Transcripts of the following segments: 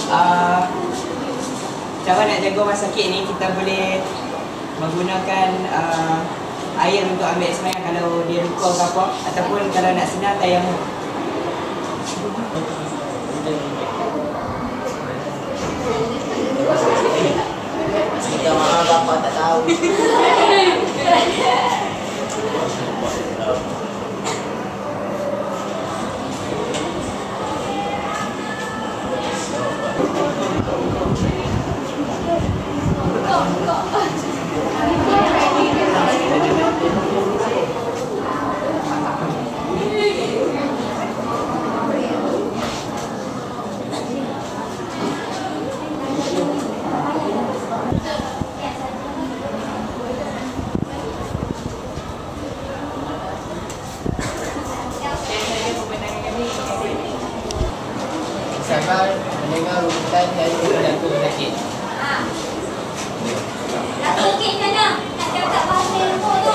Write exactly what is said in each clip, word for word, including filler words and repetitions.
uh, cara nak jaga orang sakit ni, kita boleh menggunakan uh, air untuk ambil semayang kalau dia luka ke apa, ataupun kalau nak senang tayamum. Minta maaf bapa tak tahu. Sabar mendengar rujukan dari doktor sakit. Ha. Nak sakit mana? Nak cakap bahasa ilmu tu.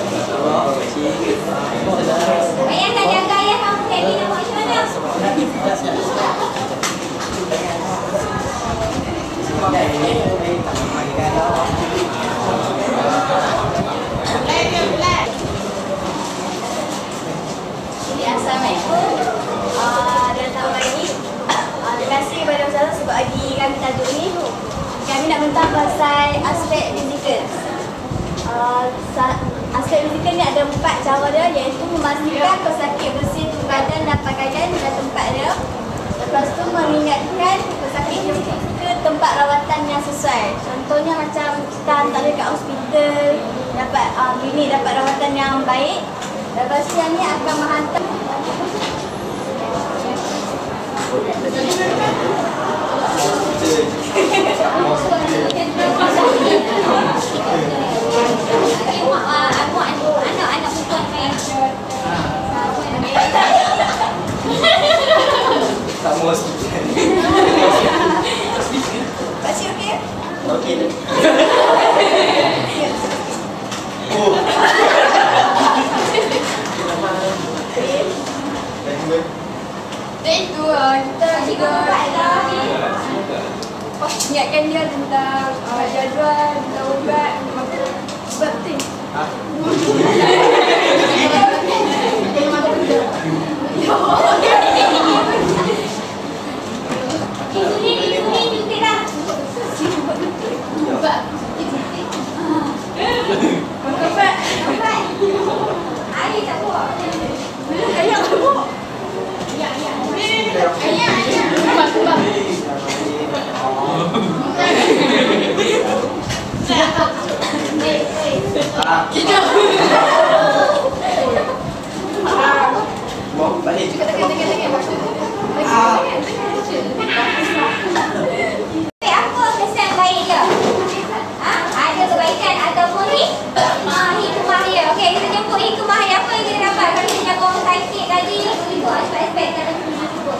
Ayah tak jaga ayah kamu tadi nak buat macam mana? Assalamualaikum. Uh, dan tahun ini terima kasih kepada Ustazah sebab bagi kami tajuk ni. Kami nak mentang pasal aspek fizikal. Uh, aspek fizikal ni ada empat cara dia, iaitu memastikan pesakit bersih badan dan pakaian dan tempat dia. Lepas tu mengingatkan pesakit ke tempat rawatan yang sesuai. Contohnya macam kita hantar dia kat hospital, dapat uh, klinik dapat rawatan yang baik. Lepas tu yang ni akan menghantar anak-anak perempuan main. Sama hospital. Pakcik okey? Okey. Oh. Dan itu kita juga ingatkan dia tentang uh, jadual, tentang ubat, sebab tu. Air tak buat. Ayah tak buat. Ayah, ayah. Sebab, sebab. Kita. Bawa balik. Tekan, tekan, tekan, tekan. Apa kesan baik dia? Ha? Ada kebaikan ataupun ni? Ha, hikmah dia. Okey, kita jemput hikmah dia. Apa yang kita dapat kalau kita jaga orang sakit tadi? Itu aspek-aspek dalam kita sebut.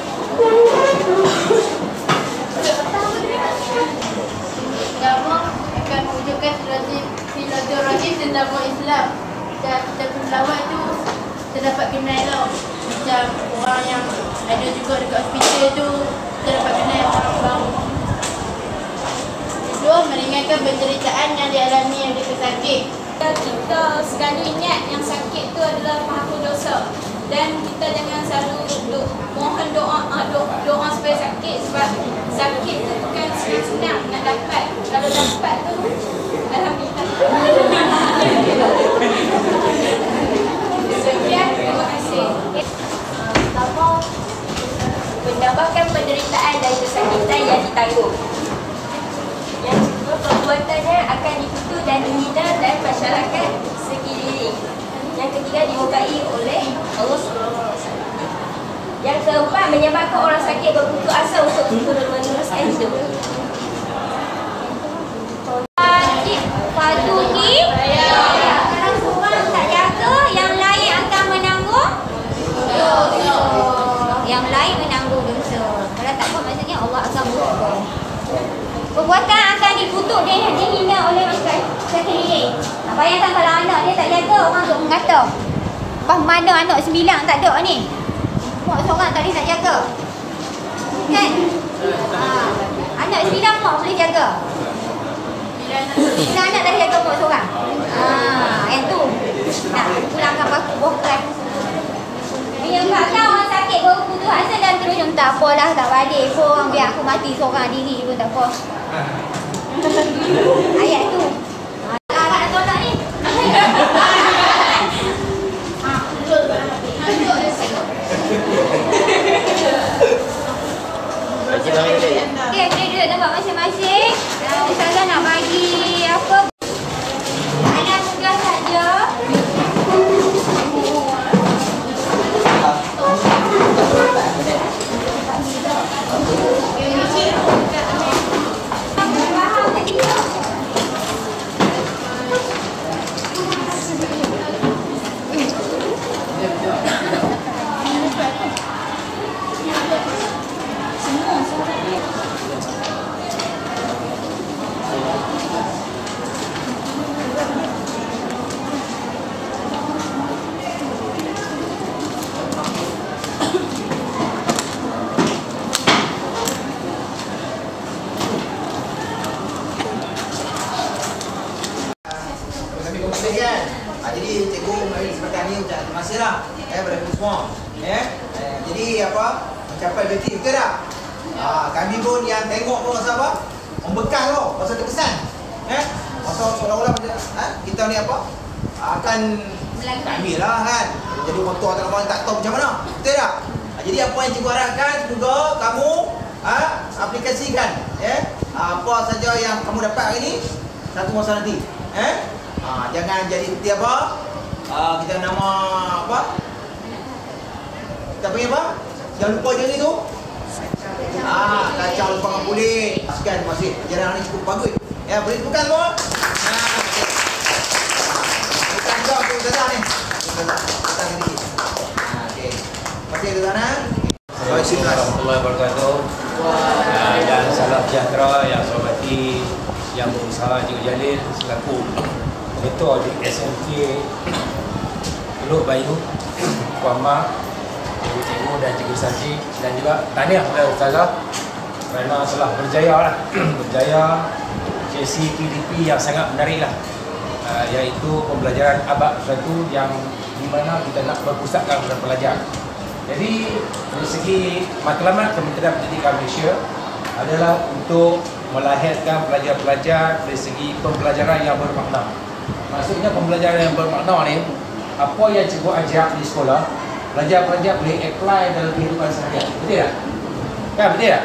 Agama akan mewujudkan silaturahim tentang Islam. Dan kita berlawat tu kita dapat kenal tau. Macam orang yang ada juga dekat hospital tu, kita dapat kenal orang baru. Kedua, meringankan penderitaan yang dialami yang pesakit. Kita selalu ingat yang sakit tu adalah pengaku dosa, dan kita jangan selalu do, mohon doa, doa doa supaya sakit, sebab sakit tu bukan senang-senang nak dapat. Kalau dapat tu alhamdulillah. Sekian, terima kasih. Pertama, menambahkan penderitaan dari kesakitan yang ditanggung. Yang kedua, perbuatannya akan dikutuk dan dihina dan masyarakat sekeliling. Yang ketiga, dimurkai oleh Allah subhanahu wa taala. Yang keempat, menyebabkan orang sakit berputus asa untuk meneruskan hidup. Wajib fardu kifayah. Kalau seorang tak jaga, yang lain akan menanggung dosa. Yang lain menanggung dosa. Kalau tak buat, maksudnya Allah akan menghukum. Perbuatan akan dikutuk dan dihina oleh masyarakat sekeliling. Bayangkan kalau anak dia tak jaga, orang tu mengata, "Pas mana anak sembilan tak ada ni? Mak seorang tadi tak jaga." Kan? Ha. sembilan mak boleh jaga. Sembilan anak dah jaga mak seorang. Ah, yang tu. Nak pulangkan paku bokan. Yang kakak orang sakit baru putus asa dan terus macam tak apalah, tak balik pun, biar aku mati seorang diri pun tak apa. Ayat tu. Ah, nak tolak ni. Okay, boleh duduk tempat masing-masing. Uh, Ustazah nak bagi apa? Ada tugas saja. Jadi cikgu mari sepakat ni ucap terima kasih lah eh, pada kita semua eh. eh, Jadi apa mencapai objektif betul tak? Ah, kami pun yang tengok pun rasa apa? Membekal tau, rasa terkesan eh? Rasa seolah-olah eh, kita ni apa? Akan kami lah kan jadi motor atau orang tak tahu macam mana, betul tak? Ah, jadi apa yang cikgu harapkan semoga kamu ah, aplikasikan eh? ah, apa saja yang kamu dapat hari ni satu masa nanti eh? Ah, jangan jadi seperti apa? Ah, kita nama apa? Kita panggil apa? Jangan lupa je ni tu. Ah, kacau lupa dengan kulit. Sekian, terima kasih. Ajaran hari ni cukup bagus. Ya, boleh tepukan semua? Nah, okey. Bukan kau tu Ustazah ni. Ustazah, datang sedikit. Ah, okey. Terima kasih Ustazah. Assalamualaikum warahmatullahi wabarakatuh. Uh, dan salam sejahtera yang saya hormati Yang Berusaha Cikgu Jalil selaku Ketua di S M K Teluk Bayu, Puan Mak, Cikgu-Cikgu dan Cikgu Saji, dan juga tahniah kepada Ustazah kerana telah berjaya lah berjaya sesi P D P yang sangat menarik lah, uh, iaitu pembelajaran abad satu yang di mana kita nak berpusatkan kepada pelajar. Jadi dari segi matlamat Kementerian Pendidikan Malaysia adalah untuk melahirkan pelajar-pelajar dari segi pembelajaran yang bermakna. Maksudnya pembelajaran yang bermakna ni, apa yang cikgu ajar di sekolah, pelajar-pelajar boleh apply dalam kehidupan seharian. Betul tak? Kan, betul tak?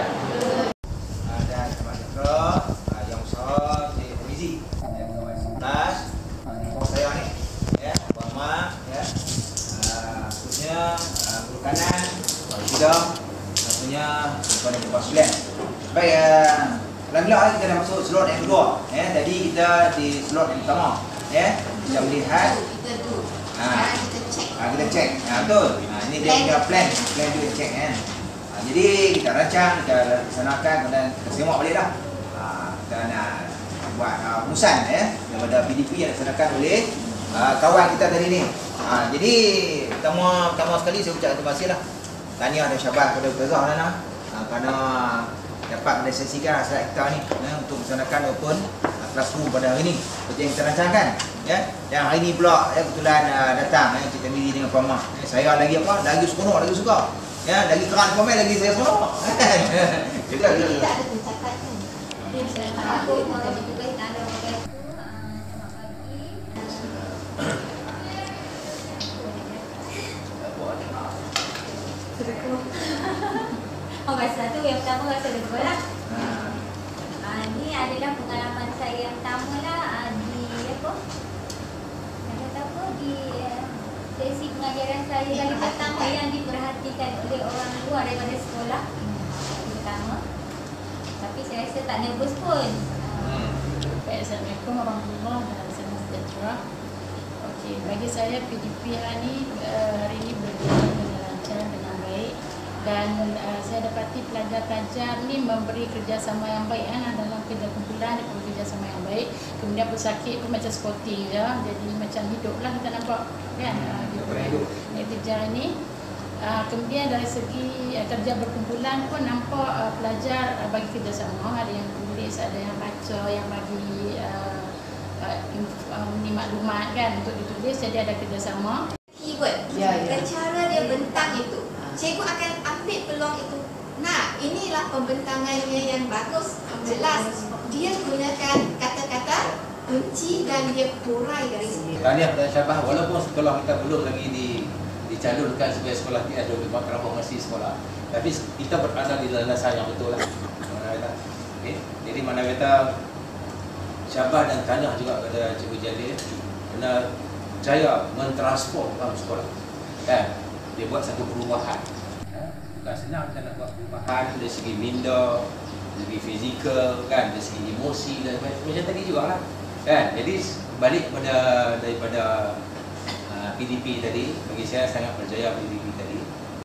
Dan teman-teman yang usaha di Polisi yang mengawas sebelas saya ni ya, Puan Mak ya, khususnya guru kanan, Puan Sidam, tentunya Puan dan Puan Sulen. Baik, alhamdulillah kita dah masuk slot yang kedua ya. Tadi kita di slot yang pertama ya, kita melihat Kita tu. ha, Sekarang kita cek. ha, kita cek ha, betul ha, ini dia punya plan plan juga cek kan ha, jadi kita rancang, kita laksanakan dan kita semak balik dah ha, kita nak buat uh, rumusan ya daripada P D P yang dilaksanakan oleh uh, kawan kita tadi ni ha, jadi pertama pertama sekali saya ucap terima kasih lah, tahniah dan syabas kepada Ustazah Nana ha, kerana dapat mensesikan hasil kita ni ya, untuk melaksanakan open classroom pada hari ni seperti yang kita rancangkan ya. Dan hari ni pula ya, kebetulan uh, datang ya, Cik Tamiri dengan Puan Mak ya, saya lagi apa lagi seronok lagi suka ya, lagi keran komen lagi saya seronok juga juga Tak ada pencatat kan. Aku mau jadi tugas tak ada pakai. Oh, rasa tu yang pertama rasa degil lah. Ah, ni adalah pengalaman saya yang pertama lah ah, di apa? Nak kata apa? Di uh, sesi pengajaran saya kali pertama yang diperhatikan oleh orang luar daripada sekolah. Pertama. Tapi saya rasa tak nervous pun. Baik, Assalamualaikum warahmatullahi wabarakatuh. Salam sejahtera. Okey, bagi saya P D P hari ini uh, hari ini berjalan dengan lancar, dengan baik, dan uh, saya dapati pelajar-pelajar ni memberi kerjasama yang baik kan, dalam kerja kumpulan dia memberi kerjasama yang baik. Kemudian bersakit pun macam sporting je, jadi macam hidup lah kita nampak kan uh, gitu. Aktiviti hari ni Uh, kemudian dari segi uh, kerja berkumpulan pun nampak uh, pelajar uh, bagi kerjasama, ada yang tulis, ada yang baca, yang bagi uh, uh, uh, ni maklumat kan untuk ditulis, jadi ada kerjasama. Keyword, Ya, ya. dan cara dia bentang itu, cikgu akan ambil peluang itu. Nah, inilah pembentangannya yang bagus, jelas. Dia gunakan kata-kata kunci dan dia hurai dari sini. Tahniah kepada Syabah, walaupun sekolah kita belum lagi di dicalonkan sebagai sekolah T S dua puluh lima kerana masih sekolah, tapi kita berada di landasan yang betul lah. Mana kata, okay. Jadi mana kata Syabah dan tahniah juga kepada Cikgu Jalil kerana jaya mentransformkan sekolah. Kan? Dia buat satu perubahan. Bukan senang kita nak buat perubahan dari segi minda, dari segi fizikal, kan, dari segi emosi dan macam tadi juga lah. Kan? Jadi balik pada daripada P D P tadi, bagi saya sangat berjaya bagi